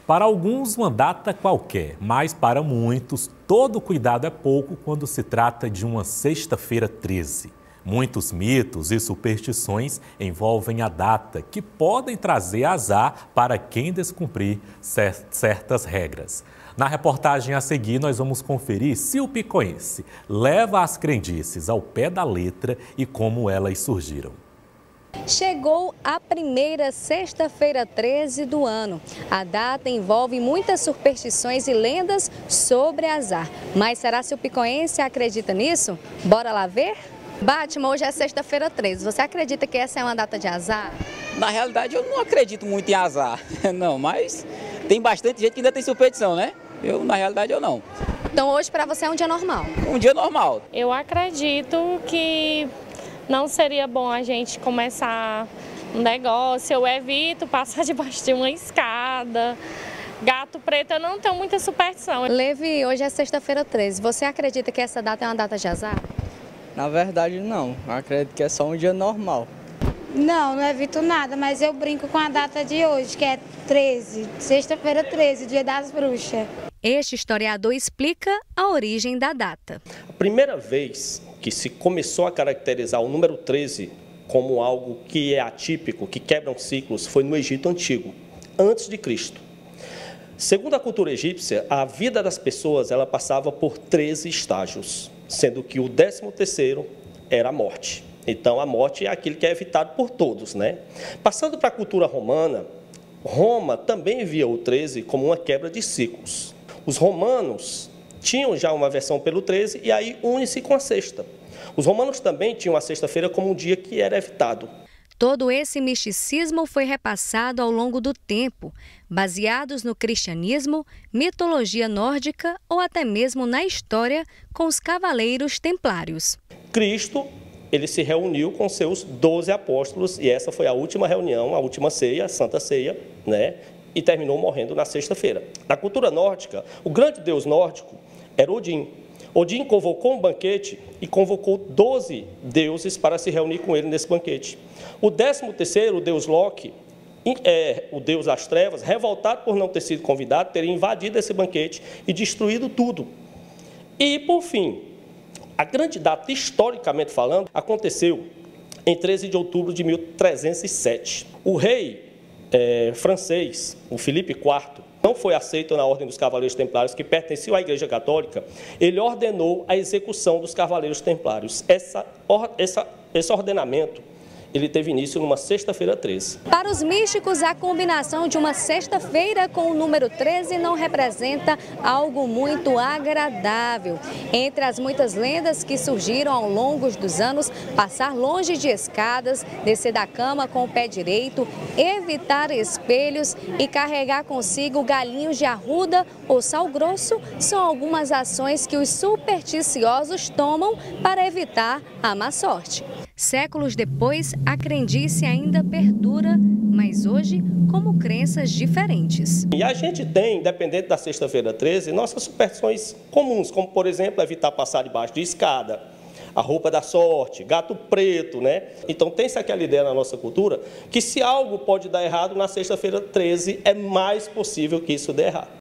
Para alguns, uma data qualquer, mas para muitos, todo cuidado é pouco quando se trata de uma sexta-feira 13. Muitos mitos e superstições envolvem a data, que podem trazer azar para quem descumprir certas regras. Na reportagem a seguir, nós vamos conferir se o picoense leva as crendices ao pé da letra e como elas surgiram. Chegou a primeira sexta-feira 13 do ano. A data envolve muitas superstições e lendas sobre azar. Mas será que o picoense acredita nisso? Bora lá ver? Batman, hoje é sexta-feira 13. Você acredita que essa é uma data de azar? Na realidade, eu não acredito muito em azar, não, mas tem bastante gente que ainda tem superstição, né? Na realidade, eu não. Então hoje para você é um dia normal? Um dia normal. Eu acredito que não seria bom a gente começar um negócio, eu evito passar debaixo de uma escada. Gato preto, eu não tenho muita superstição. Levi, hoje é sexta-feira 13. Você acredita que essa data é uma data de azar? Na verdade, não. Eu acredito que é só um dia normal. Não evito nada, mas eu brinco com a data de hoje, que é 13, sexta-feira 13, dia das bruxas. Este historiador explica a origem da data. A primeira vez que se começou a caracterizar o número 13 como algo que é atípico, que quebra ciclos, foi no Egito Antigo, antes de Cristo. Segundo a cultura egípcia, a vida das pessoas ela passava por 13 estágios, sendo que o 13º era a morte. Então, a morte é aquilo que é evitado por todos, né? Passando para a cultura romana, Roma também via o 13 como uma quebra de ciclos. Os romanos tinham já uma versão pelo 13 e aí une-se com a sexta. Os romanos também tinham a sexta-feira como um dia que era evitado. Todo esse misticismo foi repassado ao longo do tempo, baseados no cristianismo, mitologia nórdica ou até mesmo na história com os cavaleiros templários. Cristo, ele se reuniu com seus 12 apóstolos e essa foi a última reunião, a última ceia, a Santa Ceia, né? E terminou morrendo na sexta-feira. Na cultura nórdica, o grande deus nórdico era Odin. Odin convocou um banquete e convocou 12 deuses para se reunir com ele nesse banquete. O 13º, o deus Loki, o deus das trevas, revoltado por não ter sido convidado, teria invadido esse banquete e destruído tudo. E, por fim, a grande data, historicamente falando, aconteceu em 13 de outubro de 1307. O rei francês, o Filipe IV, não foi aceito na Ordem dos Cavaleiros Templários, que pertenciam à Igreja Católica. Ele ordenou a execução dos Cavaleiros Templários. Esse ordenamento ele teve início numa sexta-feira 13. Para os místicos, a combinação de uma sexta-feira com o número 13 não representa algo muito agradável. Entre as muitas lendas que surgiram ao longo dos anos, passar longe de escadas, descer da cama com o pé direito, evitar espelhos e carregar consigo galinhos de arruda ou sal grosso são algumas ações que os supersticiosos tomam para evitar a má sorte. Séculos depois, a crendice ainda perdura, mas hoje como crenças diferentes. E a gente tem, independente da sexta-feira 13, nossas superstições comuns, como, por exemplo, evitar passar debaixo de escada, a roupa da sorte, gato preto, né? Então tem-se aquela ideia na nossa cultura que se algo pode dar errado, na sexta-feira 13 é mais possível que isso dê errado.